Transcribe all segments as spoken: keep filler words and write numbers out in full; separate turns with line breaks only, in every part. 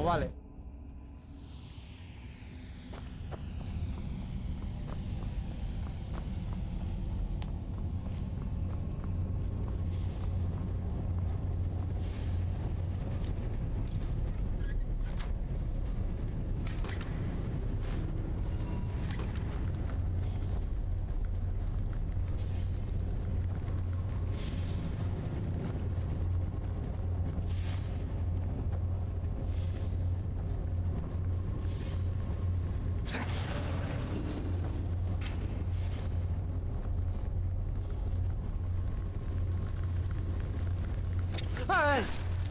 fuego, vale. ¡Ay!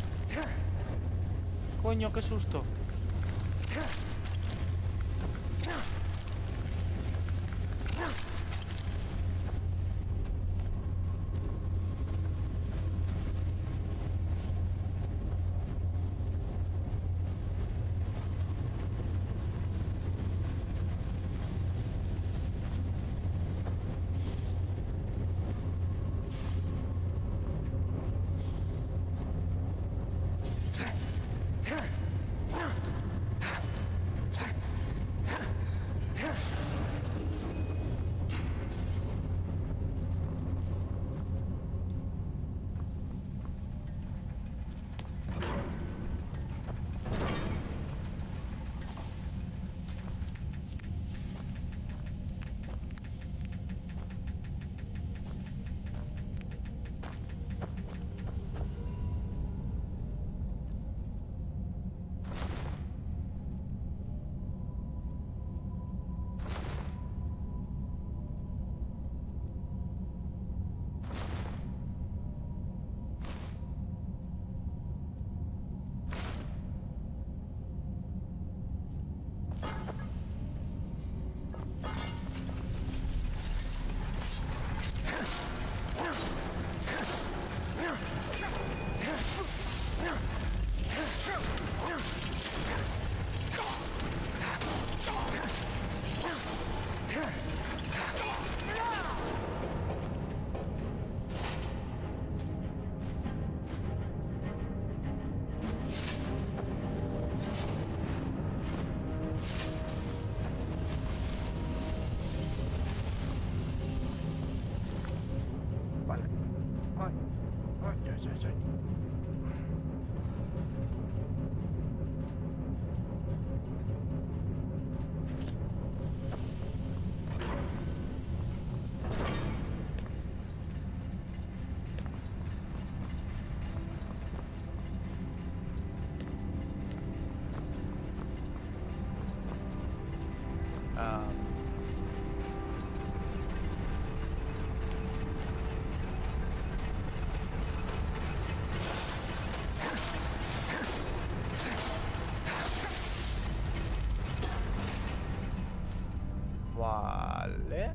Coño, qué susto. Vale. Ay, ay, ay, ay, ay. Ah. Vale.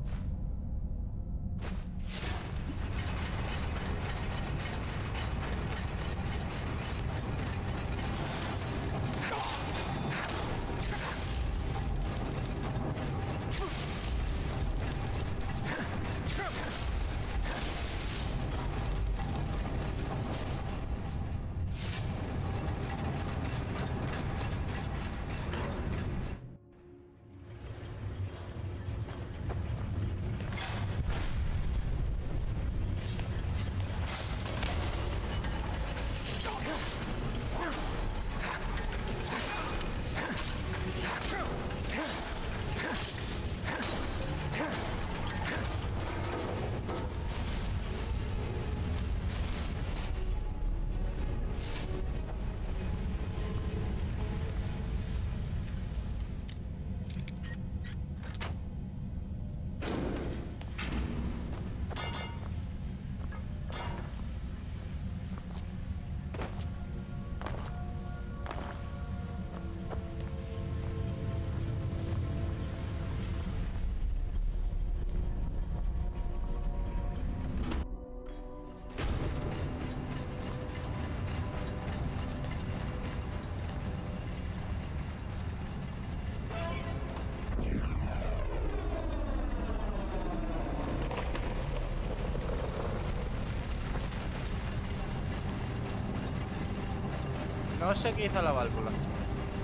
No sé qué hizo la válvula.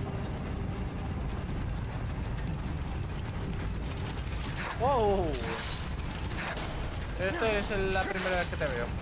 ¡Wow! Esto es la primera vez que te veo.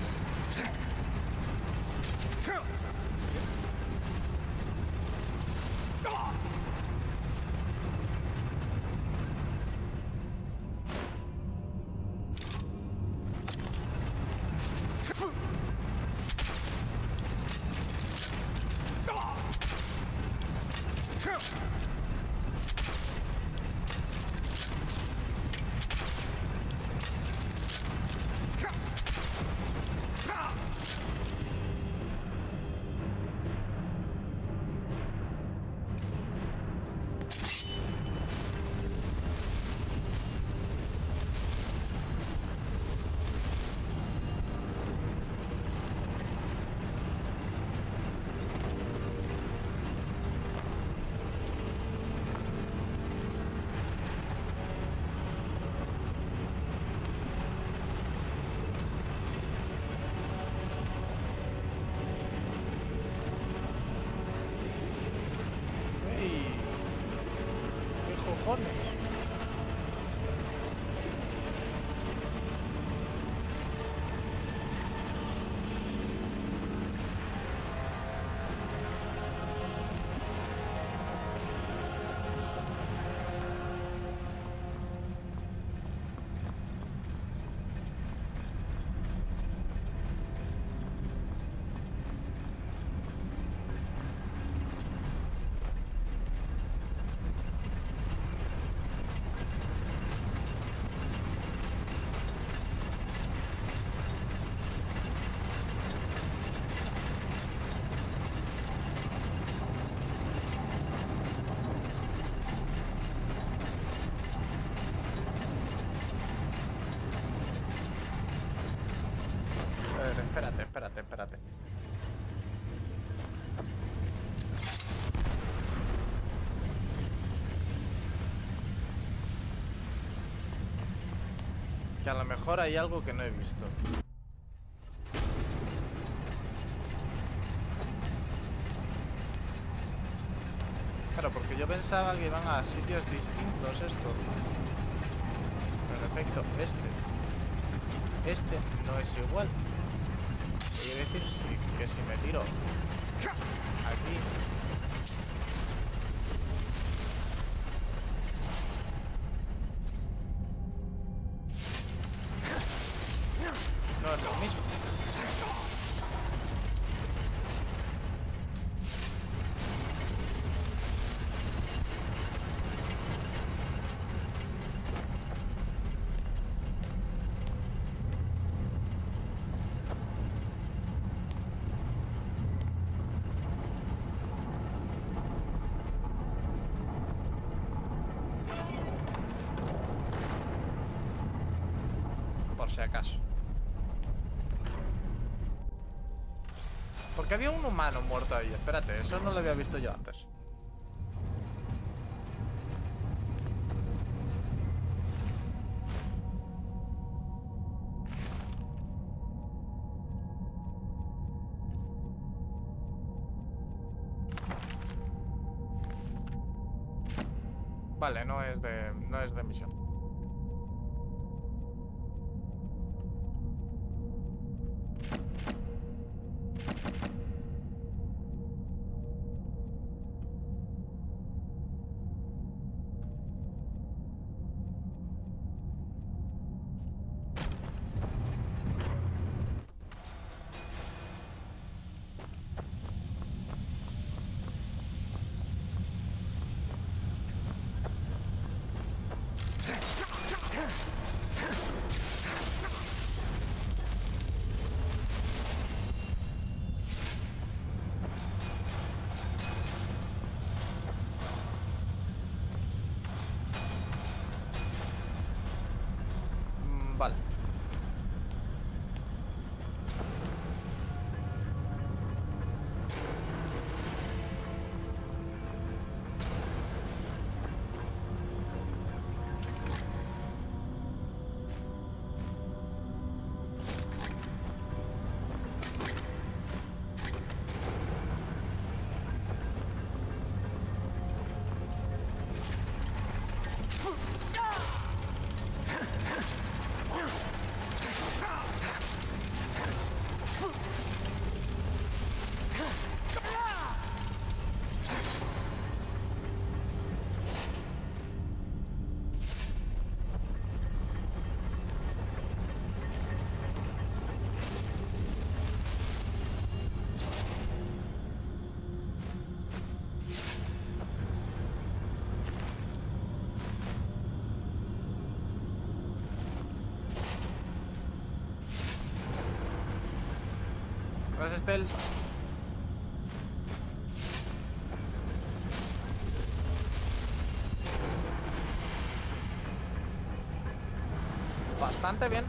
Espérate, espérate, espérate. Que a lo mejor hay algo que no he visto. Claro, porque yo pensaba que iban a sitios distintos estos. Pero en efecto, este. Este no es igual. Quiere decir sí, que si me tiro aquí no es lo mismo. Si acaso. Porque había un humano muerto ahí. Espérate, eso no lo había visto yo antes. Vale, no es de, no es de misión. Pues este el... Bastante bien.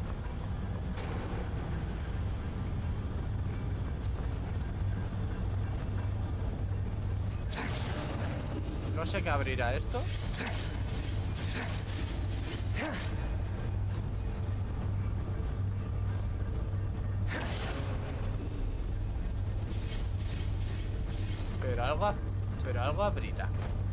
No sé qué abrirá esto. Pero algo, pero algo abrirá.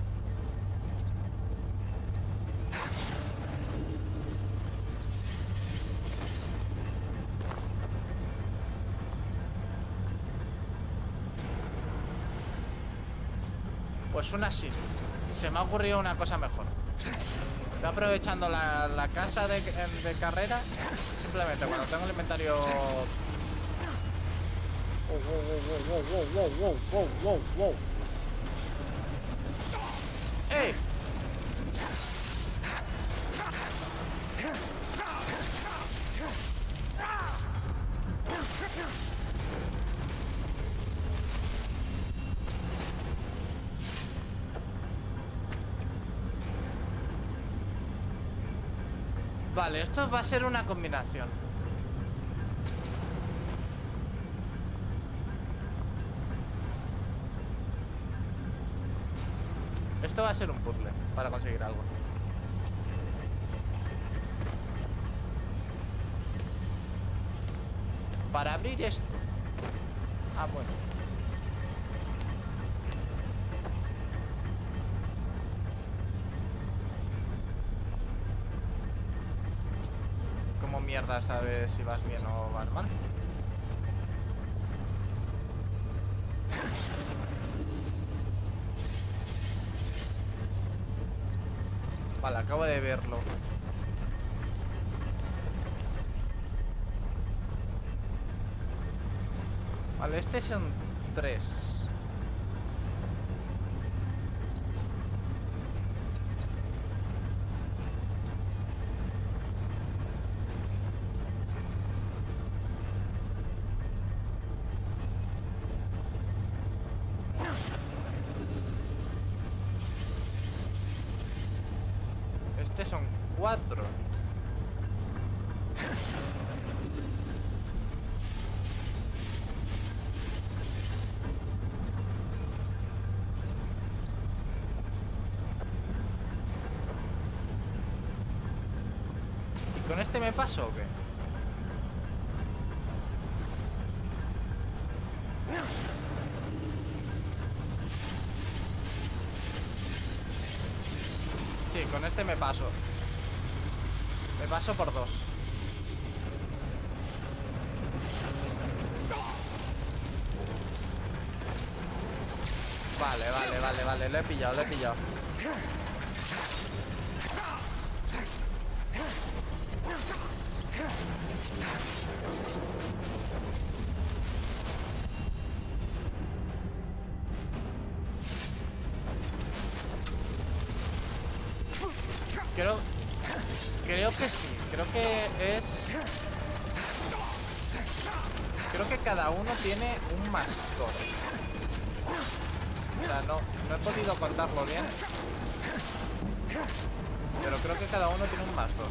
Pues una sí. Se me ha ocurrido una cosa mejor. Estoy aprovechando la, la casa de, de carrera. Simplemente cuando tengo el inventario... Wow, wow, wow, wow, wow, wow, wow, wow, wow. ¡Ey! Vale, esto va a ser una combinación. Esto va a ser un puzzle para conseguir algo. Para abrir esto. Ah, bueno. ¿Cómo mierda sabes si vas bien o vas mal? Vale, acabo de verlo. Vale, este son tres. Este son cuatro. ¿Y con este me paso o qué? Sí, con este me paso. Me paso por dos. Vale, vale, vale, vale. Lo he pillado, lo he pillado. Creo... Creo que sí. Creo que es... Creo que cada uno tiene un más dos. O sea, no, no he podido contarlo bien. Pero creo que cada uno tiene un más dos.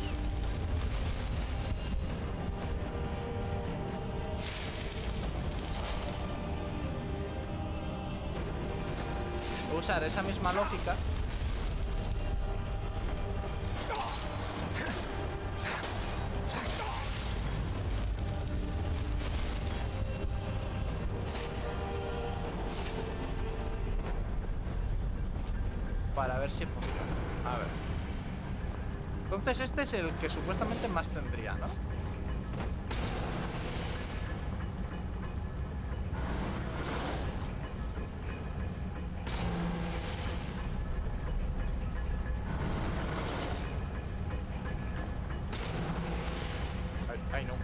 Voy a usar esa misma lógica. Para ver si funciona. A ver. Entonces este es el que supuestamente más tendría, ¿no? Ay, ay no.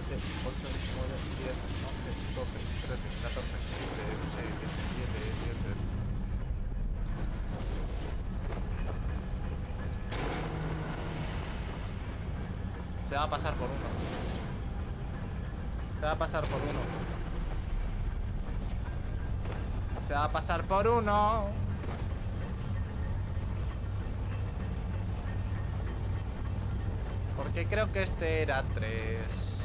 siete, ocho, nueve, diez, once, doce, trece, catorce, quince, dieciséis, diecisiete, dieciocho. Se va a pasar por uno. Se va a pasar por uno. Se va a pasar por uno. Porque creo que este era tres.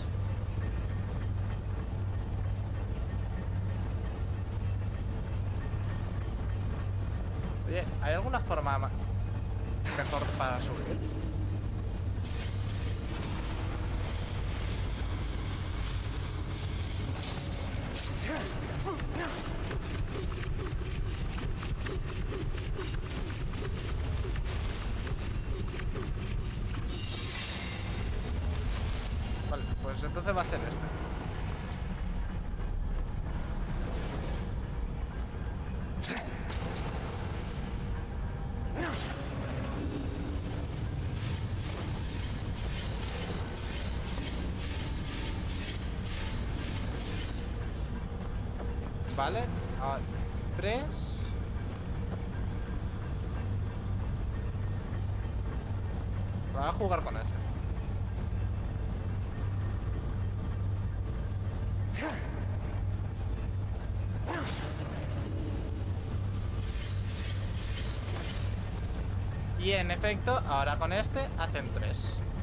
Oye, ¿hay alguna forma ma- mejor para subir? Vale, pues entonces va a ser este. Vale, ahora tres. Voy a jugar con este. Y en efecto, ahora con este hacen tres.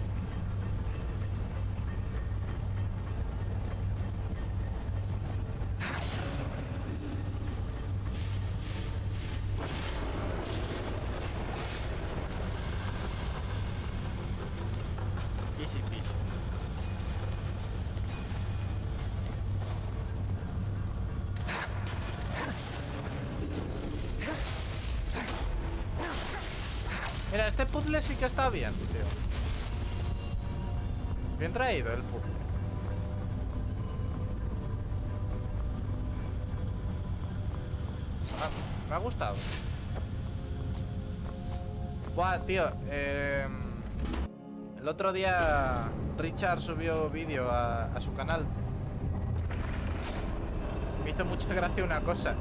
Easy peasy. Mira, este puzzle sí que está bien, tío. Bien traído el puzzle. Ah, me ha gustado. Buah, tío. Eh, el otro día Richard subió vídeo a, a su canal. Me hizo mucha gracia una cosa.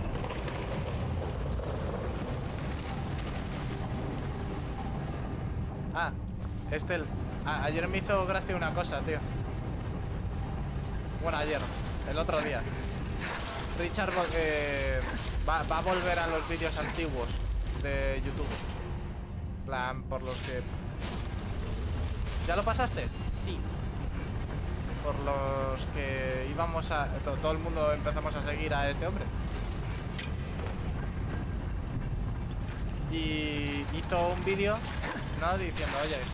Ah, este el... Ah, ayer me hizo gracia una cosa, tío. Bueno, ayer, el otro día. Richard eh, va, va a volver a los vídeos antiguos de YouTube. Plan, por los que... ¿Ya lo pasaste? Sí. Por los que íbamos a... To, todo el mundo empezamos a seguir a este hombre. Y hizo un vídeo, ¿no? Diciendo, oye,